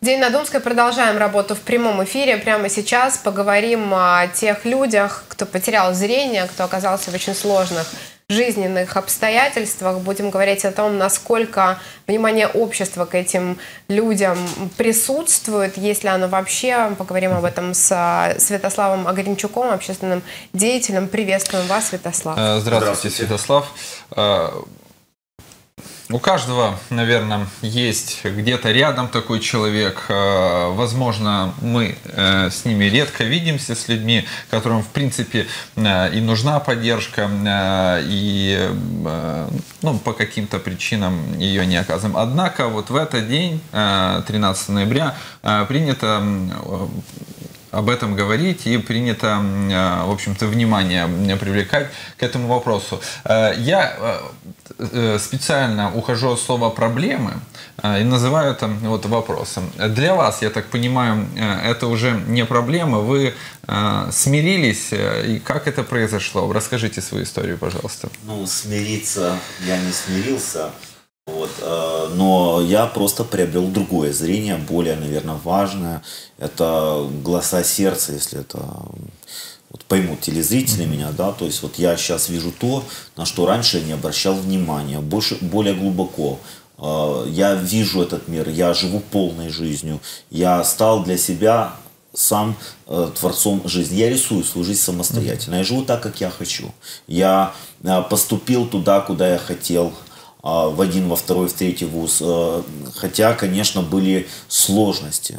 День на Думской. Продолжаем работу в прямом эфире. Прямо сейчас поговорим о тех людях, кто потерял зрение, кто оказался в очень сложных жизненных обстоятельствах. Будем говорить о том, насколько внимание общества к этим людям присутствует, если оно вообще. Поговорим об этом с Святославом Огренчуком, общественным деятелем. Приветствуем вас, Святослав. Здравствуйте, Святослав. У каждого, наверное, есть где-то рядом такой человек. Возможно, мы с ними редко видимся, с людьми, которым, в принципе, и нужна поддержка, и по каким-то причинам ее не оказываем. Однако вот в этот день, 13 ноября, принято об этом говорить и принято, в общем-то, внимание привлекать к этому вопросу. Я специально ухожу от слова «проблемы» и называю это вот вопросом. Для вас, я так понимаю, это уже не проблема, вы смирились, и как это произошло? Расскажите свою историю, пожалуйста. Ну, смириться я не смирился. Но я просто приобрел другое зрение, более, наверное, важное. Это глаза сердца, если это поймут телезрители меня, да. То есть вот я сейчас вижу то, на что раньше я не обращал внимания, более глубоко. Я вижу этот мир, я живу полной жизнью. Я стал для себя сам творцом жизни. Я рисую свою жизнь самостоятельно. Я живу так, как я хочу. Я поступил туда, куда я хотел. В один, во второй, в третий вуз. Хотя, конечно, были сложности.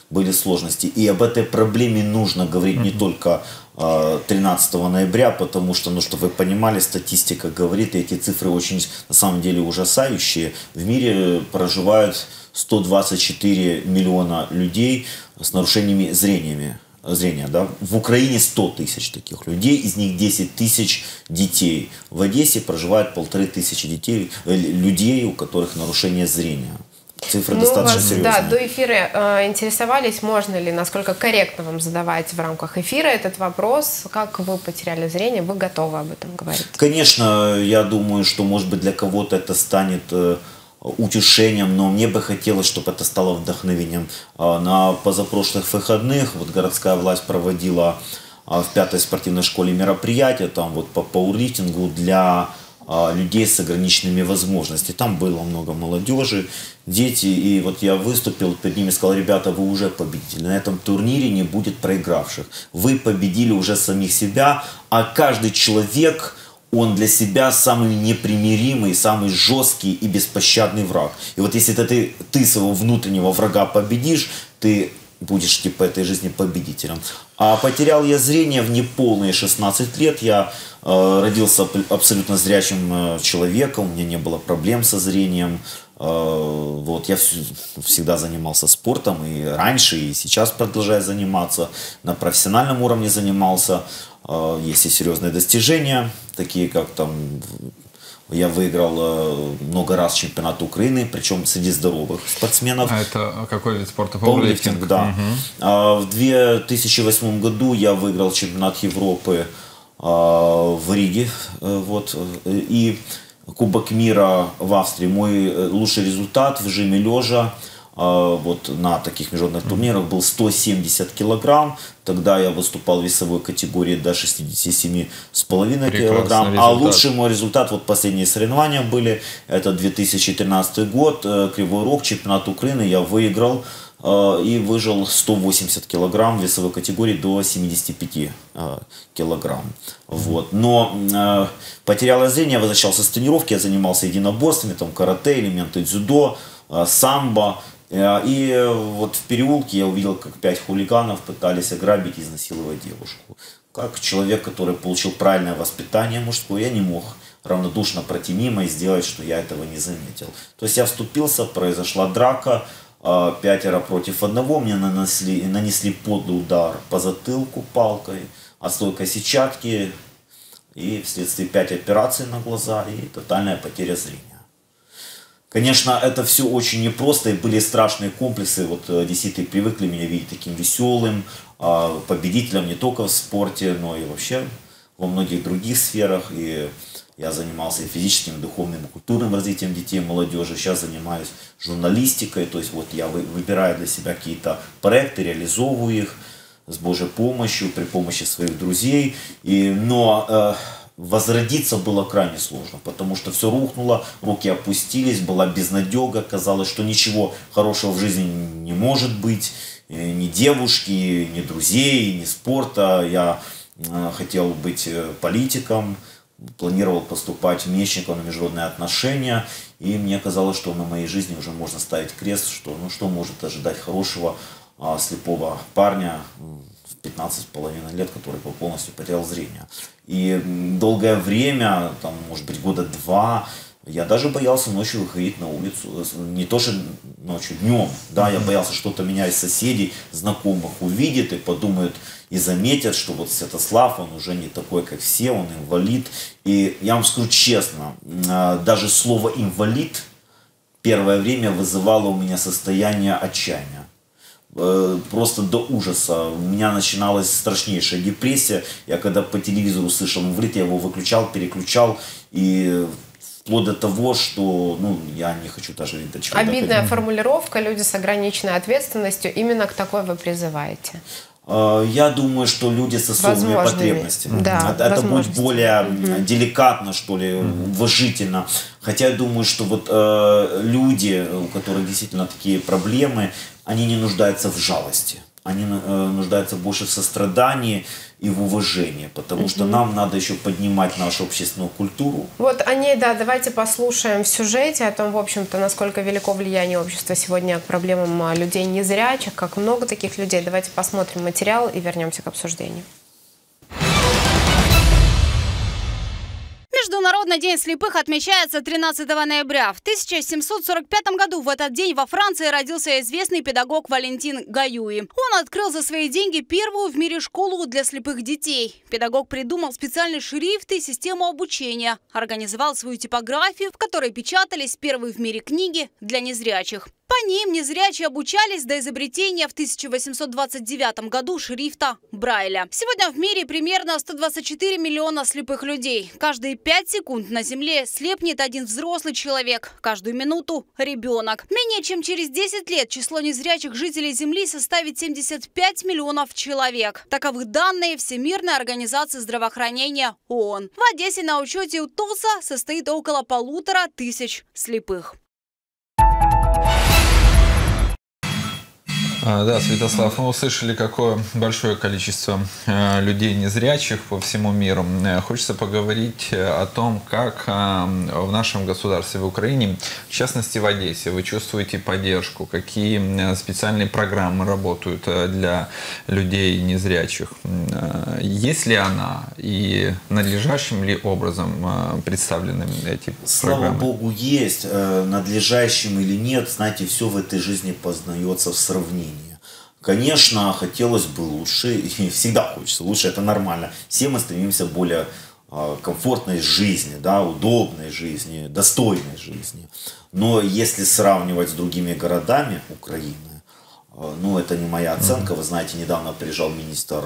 И об этой проблеме нужно говорить не только 13 ноября, потому что, чтобы вы понимали, статистика говорит, и эти цифры очень, на самом деле, ужасающие. В мире проживают 124 миллиона людей с нарушениями зрения. Да? В Украине 100 тысяч таких людей, из них 10 тысяч детей. В Одессе проживает 1500 людей, у которых нарушение зрения. Цифры достаточно серьезные. Да, до эфира интересовались, можно ли, насколько корректно вам задавать в рамках эфира этот вопрос, как вы потеряли зрение, вы готовы об этом говорить? Конечно, я думаю, что, может быть, для кого-то это станет утешением, но мне бы хотелось, чтобы это стало вдохновением. На позапрошлых выходных городская власть проводила в 5-й спортивной школе мероприятие там по пауэрлифтингу для людей с ограниченными возможностями. Там было много молодежи, дети, и я выступил перед ними и сказал: ребята, вы уже победители, на этом турнире не будет проигравших. Вы победили уже самих себя, а каждый человек, он для себя самый непримиримый, самый жесткий и беспощадный враг. И если ты своего внутреннего врага победишь, ты будешь этой жизни победителем. А потерял я зрение в неполные 16 лет. Я родился абсолютно зрячим человеком, у меня не было проблем со зрением. Я всегда занимался спортом, и раньше, и сейчас продолжаю заниматься. На профессиональном уровне занимался. Есть и серьезные достижения, такие как я выиграл много раз чемпионат Украины, причем среди здоровых спортсменов. А это какой вид спорта? Пауэрлифтинг, да. В 2008 году я выиграл чемпионат Европы в Риге. И Кубок мира в Австрии. Мой лучший результат в жиме лежа на таких международных турнирах был 170 килограмм. Тогда я выступал в весовой категории до 67,5 килограмм. А лучший мой результат, последние соревнования были, это 2013 год, Кривой Рог, чемпионат Украины, я выиграл и выжил 180 килограмм в весовой категории до 75 килограмм. Но потерял зрение, я возвращался с тренировки, я занимался единоборствами, карате, элементы дзюдо, самбо. И в переулке я увидел, как 5 хулиганов пытались ограбить и изнасиловать девушку. Как человек, который получил правильное воспитание мужское, я не мог равнодушно пройти мимо и сделать, что я этого не заметил. То есть я вступился, произошла драка, 5 против 1, мне нанесли подлый удар по затылку палкой, отслойка сетчатки, и вследствие 5 операций на глаза и тотальная потеря зрения. Конечно, это все очень непросто, и были страшные комплексы. Одесситы привыкли меня видеть таким веселым, победителем не только в спорте, но и вообще во многих других сферах. И Я занимался и физическим, и духовным, и культурным развитием детей и молодежи. Сейчас занимаюсь журналистикой. То есть вот я выбираю для себя какие-то проекты, реализовываю их с Божьей помощью, при помощи своих друзей. Но возродиться было крайне сложно, потому что все рухнуло, руки опустились, была безнадега, казалось, что ничего хорошего в жизни не может быть, ни девушки, ни друзей, ни спорта. Я хотел быть политиком, планировал поступать мечником на международные отношения, и мне казалось, что на моей жизни уже можно ставить крест, что что может ожидать хорошего слепого парня в 15,5 лет, который полностью потерял зрение. И долгое время, там, может быть, года 2, я даже боялся ночью выходить на улицу. Не то, что ночью, днем. Да, я боялся, что-то меня из соседей, знакомых увидит и подумают, и заметят, что вот Святослав, он уже не такой, как все, он инвалид. И я вам скажу честно, даже слово «инвалид» первое время вызывало у меня состояние отчаяния. Просто до ужаса. У меня начиналась страшнейшая депрессия. Я когда по телевизору слышал инвалид, я его выключал, переключал. И вплоть до того, что я не хочу даже до чего. Обидная формулировка, люди с ограниченной ответственностью. Именно к такой вы призываете? Я думаю, что люди с особыми потребностями. Да, это будет более деликатно, что ли, уважительно. Хотя я думаю, что вот люди, у которых действительно такие проблемы, они не нуждаются в жалости. Они нуждаются больше в сострадании и в уважении, потому что нам надо еще поднимать нашу общественную культуру. Вот о ней, да, давайте послушаем в сюжете о том, в общем-то, насколько велико влияние общества сегодня к проблемам людей незрячих, как много таких людей. Давайте посмотрим материал и вернемся к обсуждению. Международный день слепых отмечается 13 ноября. В 1745 году в этот день во Франции родился известный педагог Валентин Гаюи. Он открыл за свои деньги первую в мире школу для слепых детей. Педагог придумал специальный шрифт и систему обучения, организовал свою типографию, в которой печатались первые в мире книги для незрячих. По ним незрячие обучались до изобретения в 1829 году шрифта Брайля. Сегодня в мире примерно 124 миллиона слепых людей. Каждые 5 секунд на Земле слепнет один взрослый человек, каждую минуту – ребенок. Менее чем через 10 лет число незрячих жителей Земли составит 75 миллионов человек. Таковы данные Всемирной организации здравоохранения ООН. В Одессе на учете у ТОСа состоит около 1500 слепых. Да, Святослав, мы услышали, какое большое количество людей незрячих по всему миру. Хочется поговорить о том, как в нашем государстве, в Украине, в частности в Одессе, вы чувствуете поддержку, какие специальные программы работают для людей незрячих. Есть ли она и надлежащим ли образом представлены эти программы? Слава Богу, есть. Надлежащим или нет, знаете, все в этой жизни познается в сравнении. Конечно, хотелось бы лучше, и всегда хочется лучше, это нормально. Все мы стремимся к более комфортной жизни, да, удобной жизни, достойной жизни. Но если сравнивать с другими городами Украины, это не моя оценка. Вы знаете, недавно приезжал министр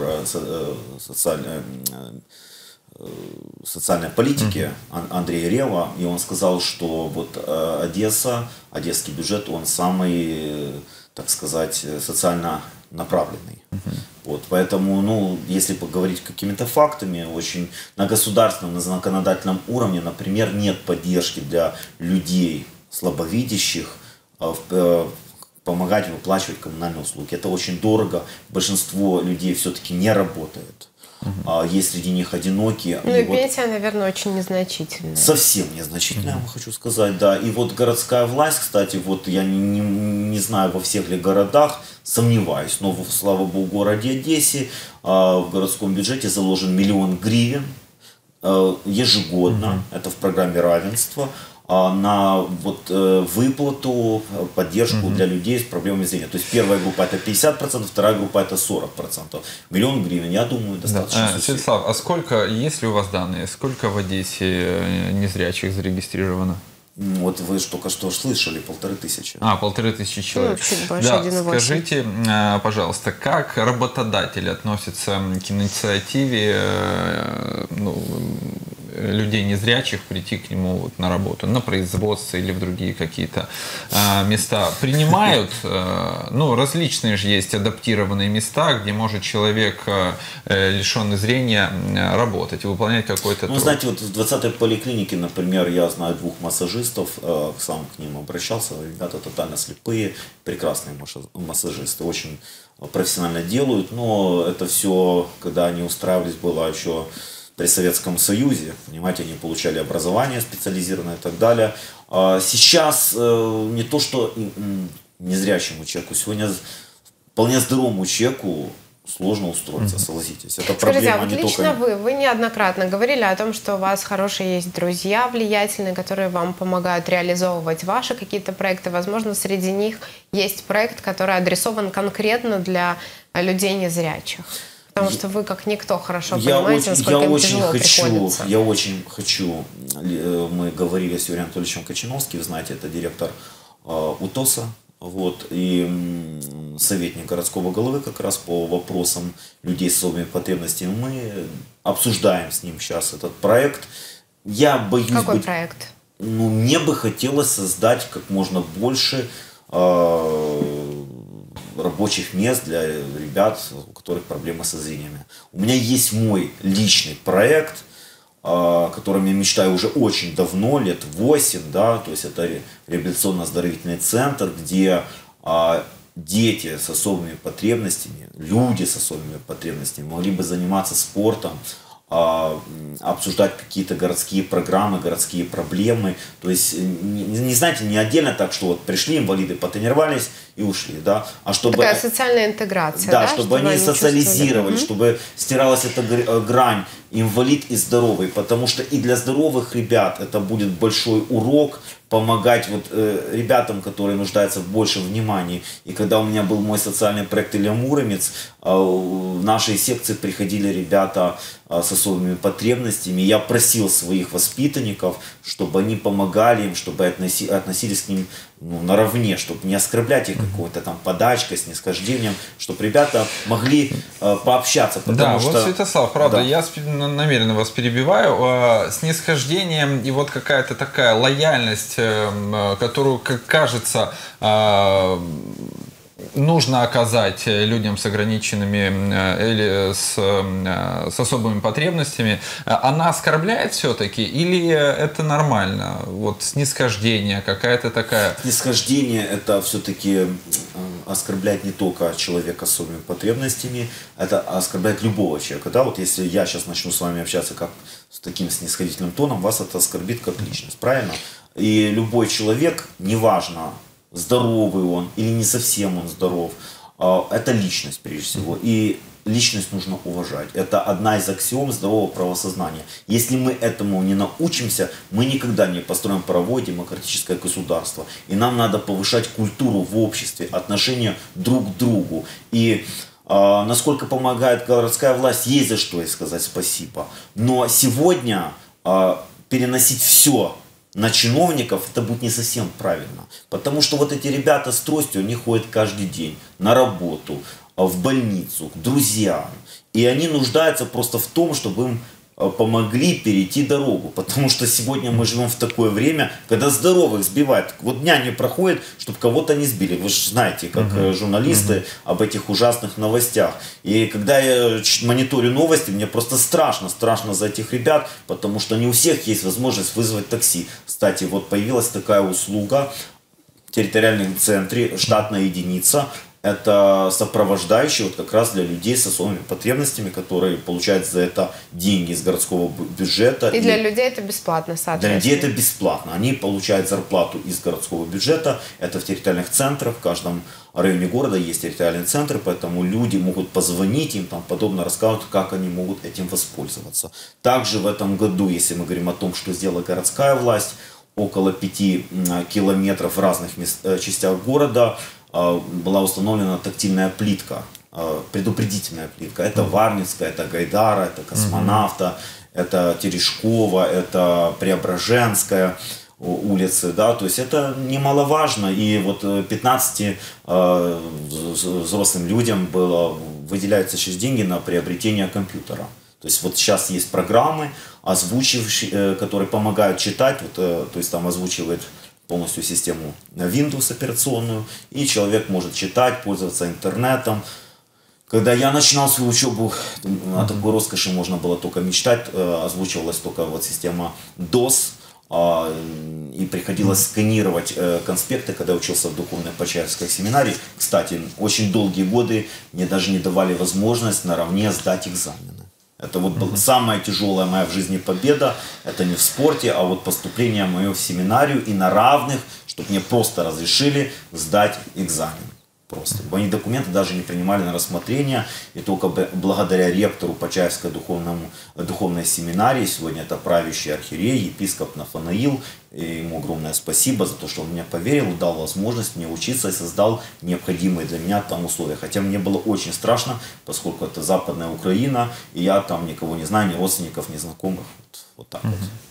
социальной политики Андрей Рева, и он сказал, что вот Одесса, одесский бюджет, он самый, так сказать, социально направленный. Вот, поэтому, если поговорить какими-то фактами, очень на государственном, на законодательном уровне, например, нет поддержки для людей слабовидящих помогать выплачивать коммунальные услуги. Это очень дорого. Большинство людей все-таки не работает. Есть среди них одинокие. И пенсия, наверное, очень незначительная. Совсем незначительная, я хочу сказать, да. И вот городская власть, кстати, вот я не знаю, во всех ли городах, сомневаюсь, но, слава богу, в городе Одессе в городском бюджете заложен 1 000 000 гривен ежегодно, это в программе равенства, на выплату, поддержку для людей с проблемами зрения. То есть первая группа это 50%, вторая группа это 40%. 1 000 000 гривен, я думаю, достаточно. Да. Святослав, а сколько, есть ли у вас данные, сколько в Одессе незрячих зарегистрировано? Вот вы только что слышали, 1500. 1500 человек. Чуть больше, да, 1,8. скажите, пожалуйста, как работодатели относятся к инициативе людей незрячих прийти к нему вот на работу, на производство или в другие какие-то места. Принимают, ну, различные же есть адаптированные места, где может человек, лишенный зрения, работать, выполнять какой-то труд. Ну, знаете, вот в 20-й поликлинике, например, я знаю 2 массажистов, сам к ним обращался, ребята тотально слепые, прекрасные массажисты, очень профессионально делают, но это все, когда они устраивались, было еще при Советском Союзе, понимаете, они получали образование специализированное и так далее. А сейчас не то, что незрячему человеку, сегодня вполне здоровому человеку сложно устроиться, согласитесь. Это проблема. Скажите, а вот лично вы неоднократно говорили о том, что у вас хорошие есть друзья влиятельные, которые вам помогают реализовывать ваши какие-то проекты. Возможно, среди них есть проект, который адресован конкретно для людей незрячих. Потому что вы, как никто, хорошо понимаете, насколько им тяжело приходится. Я очень хочу, мы говорили с Юрием Анатольевичем Кочиновским, вы знаете, это директор УТОСа, вот, и советник городского головы как раз по вопросам людей с особыми потребностями. Мы обсуждаем с ним сейчас этот проект. Я боюсь Какой проект? Ну, мне бы хотелось создать как можно больше рабочих мест для ребят, у которых проблемы со зрением. У меня есть мой личный проект, о котором я мечтаю уже очень давно, лет 8, да, то есть это реабилитационно-оздоровительный центр, где дети с особыми потребностями, люди с особыми потребностями могли бы заниматься спортом, обсуждать какие-то городские программы, городские проблемы. То есть, не знаете, не отдельно так, что вот пришли инвалиды, потренировались и ушли, да, а чтобы... Такая социальная интеграция, да? Чтобы они социализировались, чтобы стиралась эта грань инвалид и здоровый, потому что и для здоровых ребят это будет большой урок, помогать вот ребятам, которые нуждаются в большем внимании. И когда у меня был мой социальный проект «Илья Муромец», в нашей секции приходили ребята с особыми потребностями. Я просил своих воспитанников, чтобы они помогали им, чтобы относились к ним наравне, чтобы не оскорблять их какой-то там подачкой, снисхождением, чтобы ребята могли пообщаться. Да, что... вот, Святослав, правда, да. Я намеренно вас перебиваю. Снисхождение и вот какая-то такая лояльность, которую, как кажется, нужно оказать людям с ограниченными или с особыми потребностями, она оскорбляет все-таки или это нормально? Вот снисхождение, какая-то такая... Снисхождение это все-таки оскорбляет не только человека с особыми потребностями, это оскорбляет любого человека. Да? Вот если я сейчас начну с вами общаться как с таким снисходительным тоном, вас это оскорбит как личность, правильно? И любой человек, неважно, здоровый он или не совсем он здоров, это личность прежде всего. И личность нужно уважать. Это одна из аксиом здорового правосознания. Если мы этому не научимся, мы никогда не построим правовое демократическое государство. И нам надо повышать культуру в обществе, отношения друг к другу. И насколько помогает городская власть, есть за что и сказать спасибо. Но сегодня переносить все на чиновников, это будет не совсем правильно. Потому что вот эти ребята с тростью, они ходят каждый день на работу, в больницу, к друзьям. И они нуждаются просто в том, чтобы им помогли перейти дорогу. Потому что сегодня мы живем в такое время, когда здоровых сбивают. Вот дня не проходит, чтобы кого-то не сбили. Вы же знаете, как журналисты, об этих ужасных новостях. И когда я мониторю новости, мне просто страшно за этих ребят, потому что не у всех есть возможность вызвать такси. Кстати, вот появилась такая услуга в территориальном центре, штатная единица. Это сопровождающий вот как раз для людей с особыми потребностями, которые получают за это деньги из городского бюджета. И для людей это бесплатно, соответственно. Для людей это бесплатно. Они получают зарплату из городского бюджета. Это в территориальных центрах. В каждом районе города есть территориальные центры, поэтому люди могут позвонить им, там подобно рассказывать, как они могут этим воспользоваться. Также в этом году, если мы говорим о том, что сделала городская власть, около 5 километров в разных частях города была установлена тактильная плитка, предупредительная плитка. Это Варницкая, это Гайдара, это Космонавта, это Терешкова, это Преображенская улицы. Да? То есть это немаловажно. И вот 15 взрослым людям выделяются сейчас деньги на приобретение компьютера. То есть вот сейчас есть программы, озвучивающие, которые помогают читать, вот, то есть там озвучивает полностью систему Windows операционную, и человек может читать, пользоваться интернетом. Когда я начинал свою учебу, о такой роскоши можно было только мечтать, озвучивалась только вот система DOS, и приходилось сканировать конспекты, когда я учился в духовной Почаевской семинарии. Кстати, очень долгие годы мне даже не давали возможность наравне сдать экзамены. Это вот была самая тяжелая моя в жизни победа. Это не в спорте, а вот поступление мое в семинарию и на равных, чтобы мне просто разрешили сдать экзамен. Просто. Они документы даже не принимали на рассмотрение. И только благодаря ректору Почаевской духовной семинарии, сегодня это правящий архиерей, епископ Нафанаил, и ему огромное спасибо за то, что он мне поверил, дал возможность мне учиться и создал необходимые для меня там условия. Хотя мне было очень страшно, поскольку это Западная Украина, и я там никого не знаю, ни родственников, ни знакомых. Вот так вот.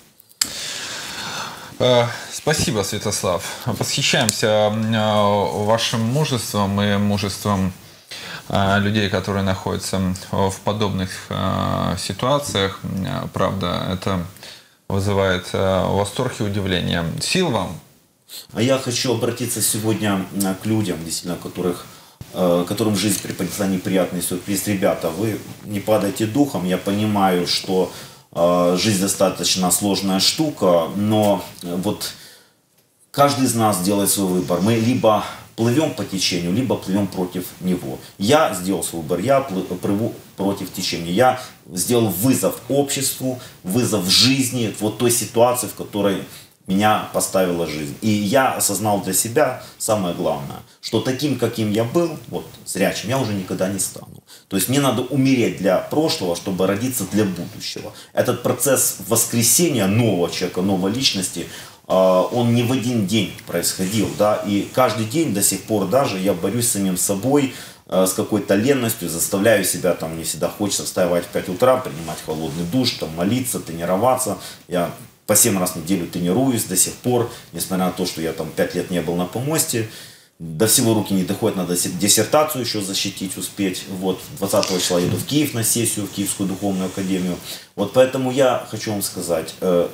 Спасибо, Святослав. Восхищаемся вашим мужеством и мужеством людей, которые находятся в подобных ситуациях. Правда, это вызывает восторг и удивление. Сил вам! А я хочу обратиться сегодня к людям, действительно, которым жизнь преподнесла неприятный сюрприз. Ребята, вы не падайте духом. Я понимаю, что жизнь достаточно сложная штука, но вот каждый из нас делает свой выбор. Мы либо плывем по течению, либо плывем против него. Я сделал свой выбор, я плыву против течения. Я сделал вызов обществу, вызов жизни, вот той ситуации, в которой меня поставила жизнь. И я осознал для себя самое главное, что таким, каким я был, вот зрячим, я уже никогда не стану. То есть мне надо умереть для прошлого, чтобы родиться для будущего. Этот процесс воскресения нового человека, новой личности, он не в один день происходил, да, и каждый день до сих пор даже я борюсь с самим собой, с какой-то ленностью, заставляю себя, там, мне всегда хочется вставать в 5 утра, принимать холодный душ, там, молиться, тренироваться. Я по 7 раз в неделю тренируюсь до сих пор, несмотря на то, что я там 5 лет не был на помосте. До всего руки не доходят, надо диссертацию еще защитить, успеть. Вот, 20 числа еду в Киев на сессию, в Киевскую духовную академию. Вот поэтому я хочу вам сказать,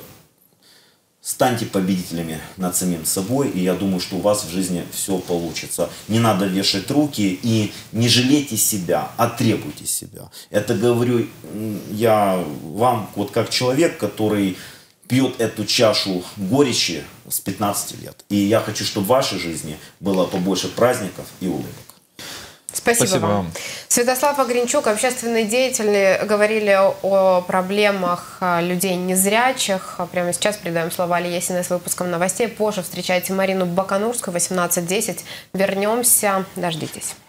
станьте победителями над самим собой, и я думаю, что у вас в жизни все получится. Не надо вешать руки и не жалейте себя, а требуйте себя. Это говорю я вам, вот как человек, который пьет эту чашу горечи с 15 лет. И я хочу, чтобы в вашей жизни было побольше праздников и улыбок. Спасибо вам. Святослав Огренчук, общественные деятели, говорили о проблемах людей незрячих. Прямо сейчас передаем слово Алле Есиной с выпуском новостей. Позже встречайте Марину Баканурскую, 18:10. Вернемся. Дождитесь.